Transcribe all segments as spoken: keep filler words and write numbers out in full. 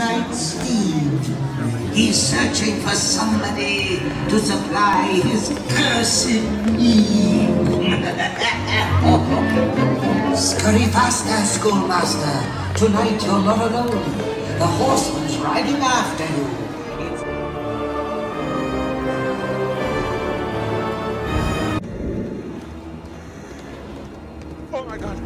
Midnight Steve. He's searching for somebody to supply his cursed need. Scurry faster, schoolmaster. Tonight you're not alone. The horseman's riding after you. Oh my God.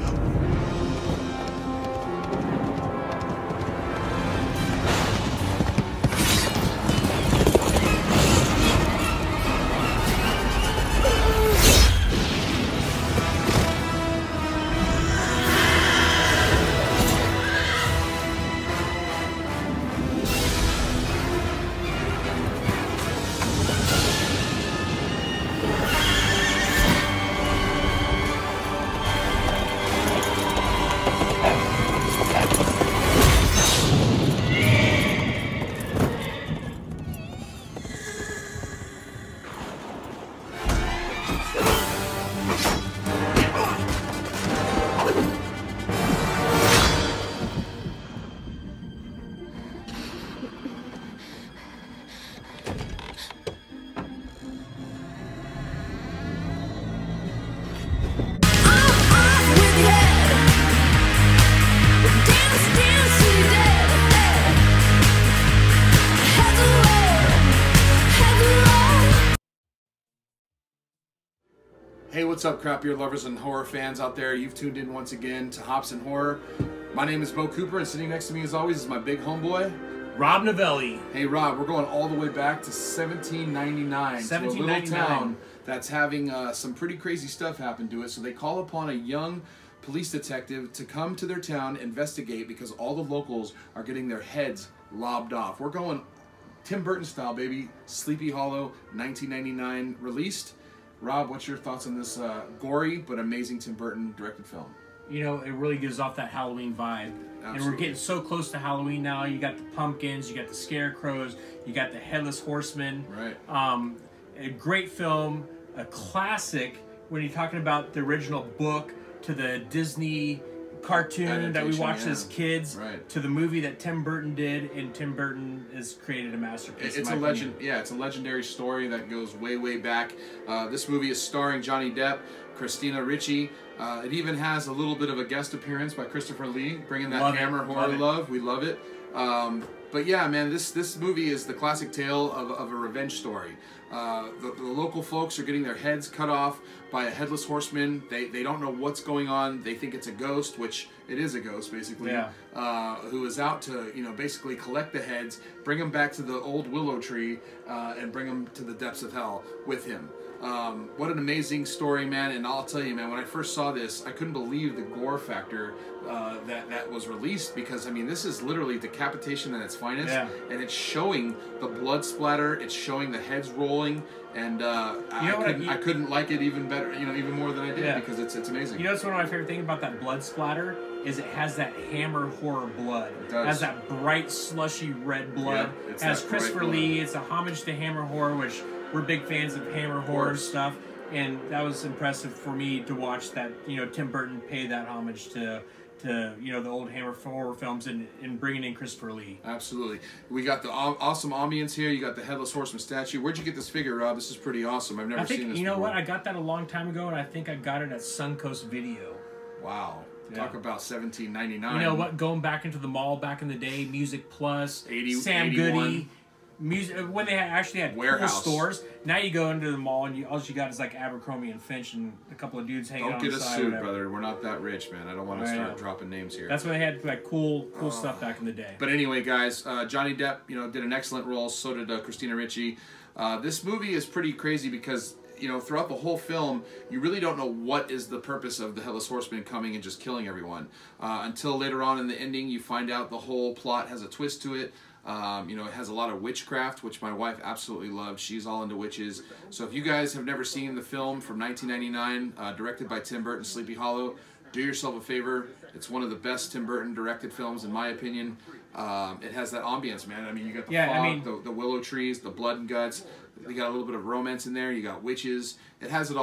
Hey, what's up, crap beer lovers and horror fans out there? You've tuned in once again to Hops and Horror. My name is Bo Cooper, and sitting next to me, as always, is my big homeboy, Rob Novelli. Hey, Rob, we're going all the way back to seventeen ninety-nine, seventeen to a little ninety-nine. town that's having uh, some pretty crazy stuff happen to it. So they call upon a young police detective to come to their town, investigate, because all the locals are getting their heads lobbed off. We're going Tim Burton style, baby. Sleepy Hollow, nineteen ninety-nine released. Rob, what's your thoughts on this uh, gory but amazing Tim Burton directed film? You know, it really gives off that Halloween vibe. Absolutely. And we're getting so close to Halloween now. You got the pumpkins, you got the scarecrows, you got the Headless Horseman. Right. Um, a great film, a classic when you're talking about the original book to the Disney cartoon that we Adaptation, watched yeah. as kids, Right. to the movie that Tim Burton did, and Tim Burton has created a masterpiece. It's in a my legend. opinion. Yeah, it's a legendary story that goes way, way back. Uh, this movie is starring Johnny Depp, Christina Ricci. Uh, it even has a little bit of a guest appearance by Christopher Lee, bringing that Love it. hammer horror Love it. love. We love it. Um, but yeah, man, this this movie is the classic tale of, of a revenge story. Uh, the, the local folks are getting their heads cut off by a headless horseman. They they don't know what's going on. They think it's a ghost, which it is a ghost, basically. Yeah. Uh, who is out to, you know, basically collect the heads, bring them back to the old willow tree, uh, and bring them to the depths of hell with him. Um, what an amazing story, man. And I'll tell you, man, when I first saw this, I couldn't believe the gore factor uh, that, that was released, because, I mean, this is literally decapitation at its finest. Yeah. And it's showing the blood splatter, it's showing the heads rolling, and uh, You know I, what, couldn't, you- I couldn't like it even better, you know, even more than I did, Yeah. because it's, it's amazing. You know what's one of my favorite things about that blood splatter is it has that Hammer horror blood. It does. has that bright, slushy red blood. Yeah, it's it has that bright Christopher blood. Lee. It's a homage to Hammer horror, which we're big fans of Hammer horror course. stuff. And that was impressive for me to watch that, you know, Tim Burton pay that homage to, to you know, the old Hammer horror films and, and bringing in Christopher Lee. Absolutely. We got the aw- awesome ambience here. You got the Headless Horseman statue. Where'd you get this figure, Rob? This is pretty awesome. I've never I think, seen this you know before. what, I got that a long time ago, and I think I got it at Suncoast Video. Wow. Yeah. Talk about seventeen ninety-nine. You know what? Going back into the mall back in the day, Music Plus, eighty, Sam eighty-one. Goody, music when they had, actually had Warehouse. cool stores. Now you go into the mall and you, all you got is like Abercrombie and Finch and a couple of dudes hanging Don't out get on the us side. sued, whatever. brother. We're not that rich, man. I don't want to I start know. dropping names here. That's when they had like cool, cool stuff back in the day. But anyway, guys, uh, Johnny Depp, you know, did an excellent role. So did uh, Christina Ricci. Uh, this movie is pretty crazy because, you know, throughout the whole film, you really don't know what is the purpose of the Headless Horseman coming and just killing everyone. Uh, until later on in the ending, you find out the whole plot has a twist to it. Um, you know, it has a lot of witchcraft, which my wife absolutely loves. She's all into witches. So if you guys have never seen the film from nineteen ninety-nine, uh, directed by Tim Burton, Sleepy Hollow, do yourself a favor. It's one of the best Tim Burton directed films, in my opinion. Um, it has that ambience, man. I mean, you got the Yeah, fog, I mean- the, the willow trees, the blood and guts. You got a little bit of romance in there. You got witches. It has it all.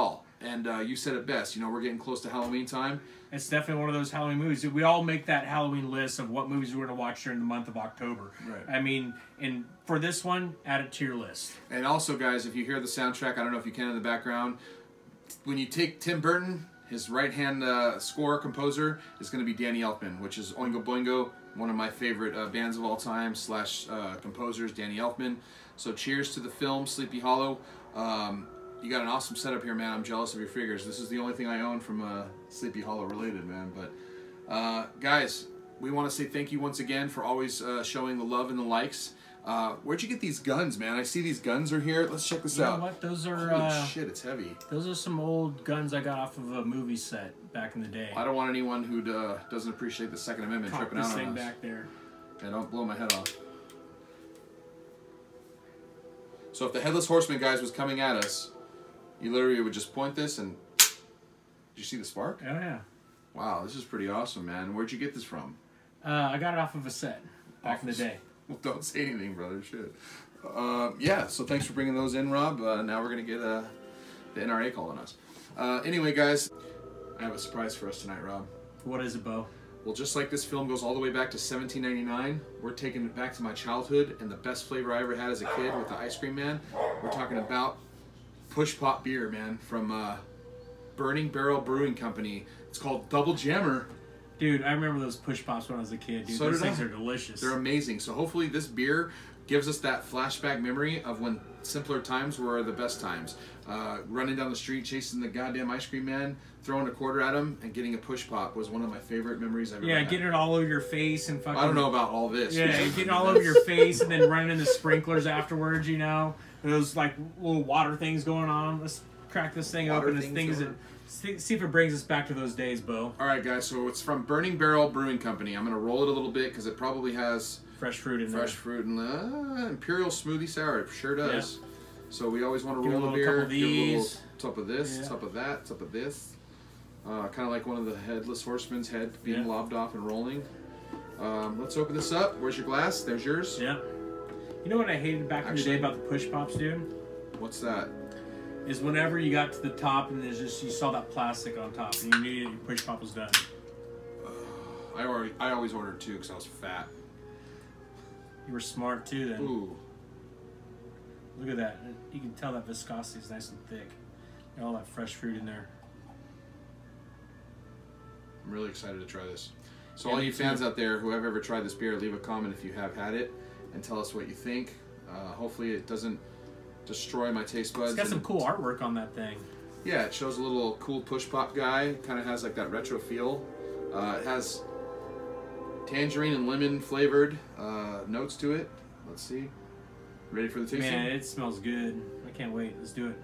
And uh, you said it best. You know, we're getting close to Halloween time. It's definitely one of those Halloween movies. We all make that Halloween list of what movies we're going to watch during the month of October. Right. I mean, and for this one, add it to your list. And also, guys, if you hear the soundtrack, I don't know if you can in the background, when you take Tim Burton, his right-hand uh, score composer is going to be Danny Elfman, which is Oingo Boingo, one of my favorite uh, bands of all time, slash uh, composers, Danny Elfman. So cheers to the film, Sleepy Hollow. Um, you got an awesome setup here, man. I'm jealous of your figures. This is the only thing I own from uh, Sleepy Hollow related, man. But uh, guys, we want to say thank you once again for always uh, showing the love and the likes. Uh, where'd you get these guns, man? I see these guns are here. Let's check this You out. know what? Those are Holy uh, shit, it's heavy. those are some old guns I got off of a movie set back in the day. I don't want anyone who uh, doesn't appreciate the Second Amendment Cock tripping this out thing on us. back there. Yeah, don't blow my head off. So if the Headless Horseman, guys, was coming at us, you literally would just point this and... Did you see the spark? Oh yeah. Wow, this is pretty awesome, man. Where'd you get this from? Uh, I got it off of a set back in the day. Well, don't say anything, brother. Shit. Uh, yeah, so thanks for bringing those in, Rob. Uh, now we're going to get uh, the N R A calling us. Uh, anyway, guys, I have a surprise for us tonight, Rob. What is it, Bo? Well, just like this film goes all the way back to seventeen ninety-nine, we're taking it back to my childhood and the best flavor I ever had as a kid with the Ice Cream Man. We're talking about Push Pop Beer, man, from uh, Burning Barrel Brewing Company. It's called Double Jammer. Dude, I remember those push pops when I was a kid, dude. So those did things I. are delicious. They're amazing. So hopefully this beer gives us that flashback memory of when simpler times were the best times. Uh, running down the street, chasing the goddamn Ice Cream Man, throwing a quarter at him, and getting a push pop was one of my favorite memories I've ever Yeah, had. getting it all over your face and fucking... I don't know about all this. Yeah, getting all over your face and then running into sprinklers afterwards, you know? Those, like, little water things going on. Let's crack this thing Water open. This things thing is... going- See, see if it brings us back to those days, Bo. All right, guys, so it's from Burning Barrel Brewing Company. I'm going to roll it a little bit because it probably has Fresh fruit in fresh there. fruit and uh, Imperial Smoothie Sour. It sure does. So we always want to Give it a roll the little beer. couple of Give it a little these. top of this, Yeah. top of that, top of this. Uh, kind of like one of the Headless Horseman's head being Yeah. lobbed off and rolling. Um, let's open this up. Where's your glass? There's yours. Yeah. You know what I hated back Actually- in the day about the push pops, dude? What's that? Is whenever you got to the top and there's just you saw that plastic on top and you knew your push pop was done. I already, I always ordered two because I was fat. You were smart too then. Ooh. Look at that. You can tell that viscosity is nice and thick. Got all that fresh fruit in there. I'm really excited to try this. So Yeah, all me you fans too. out there who have ever tried this beer, leave a comment if you have had it and tell us what you think. Uh, hopefully it doesn't destroy my taste buds. It's got some and- cool artwork on that thing. Yeah, it shows a little cool push pop guy. Kind of has like that retro feel. Uh, it has tangerine and lemon flavored uh, notes to it. Let's see. Ready for the tasting? Man, it smells good. I can't wait. Let's do it.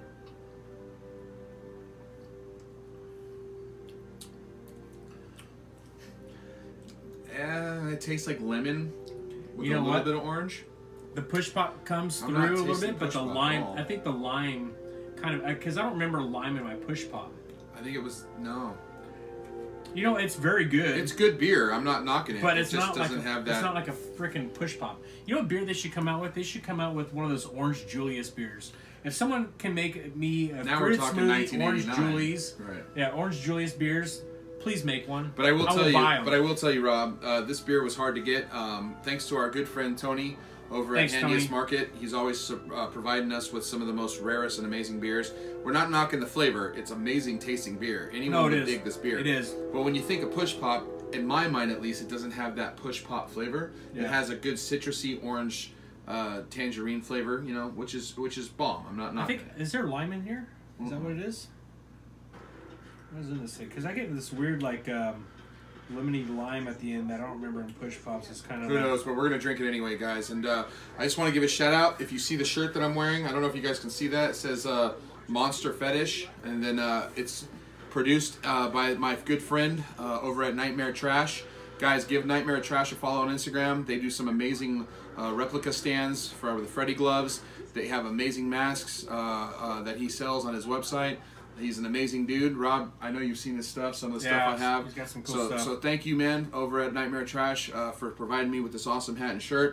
Yeah, it tastes like lemon with You a know little what? bit of orange. The push pop comes I'm through not a little tasting bit, but push the pop at lime, all. I think the lime kind of, because I don't remember lime in my push pop. I think it was no. You know, it's very good. It's good beer. I'm not knocking it. But it it's just not like doesn't a, have that. it's not like a freaking push pop. You know what beer they should come out with? They should come out with one of those Orange Julius beers. If someone can make me a Now we're fruit talking smoothie, Orange nineteen eighty-nine. Julius, Right. yeah, Orange Julius beers, please make one. But I will I tell will you. buy 'em. But I will tell you, Rob. Uh, this beer was hard to get. Um, thanks to our good friend Tony over Thanks, at Handiest Tony. Market. He's always uh, providing us with some of the most rarest and amazing beers. We're not knocking the flavor. It's amazing tasting beer. Anyone No, it would is. dig this beer. It is. But when you think of push pop, in my mind at least, it doesn't have that push pop flavor. It Yeah. has a good citrusy orange uh, tangerine flavor. You know, which is which is bomb. I'm not I knocking think it. is there lime in here? Is that what it is? What is in this thing? Because I get this weird like um, lemony lime at the end that I don't remember in push pops. It's kind of Who like, knows, but we're going to drink it anyway, guys. And uh, I just want to give a shout out. If you see the shirt that I'm wearing, I don't know if you guys can see that. It says uh, Monster Fetish. And then uh, it's produced uh, by my good friend uh, over at Nightmare Trash. Guys, give Nightmare Trash a follow on Instagram. They do some amazing uh, replica stands for the Freddy gloves. They have amazing masks uh, uh, that he sells on his website. He's an amazing dude. Rob, I know you've seen his stuff, some of the Yeah, stuff I have. he's got some cool so, stuff. So thank you, man, over at Nightmare Trash uh, for providing me with this awesome hat and shirt.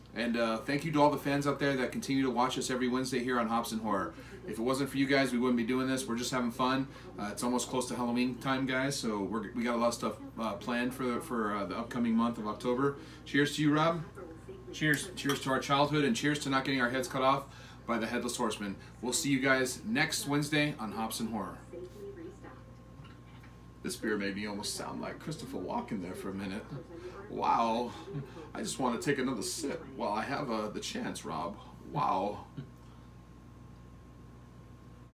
And uh, thank you to all the fans out there that continue to watch us every Wednesday here on Hops and Horror. If it wasn't for you guys, we wouldn't be doing this. We're just having fun. Uh, it's almost close to Halloween time, guys, so we're, we got a lot of stuff uh, planned for, the, for uh, the upcoming month of October. Cheers to you, Rob. Cheers. Cheers to our childhood, and cheers to not getting our heads cut off by the Headless Horseman. We'll see you guys next Wednesday on Hops and Horror. This beer made me almost sound like Christopher Walken there for a minute. Wow. I just want to take another sip while I have uh, the chance, Rob. Wow.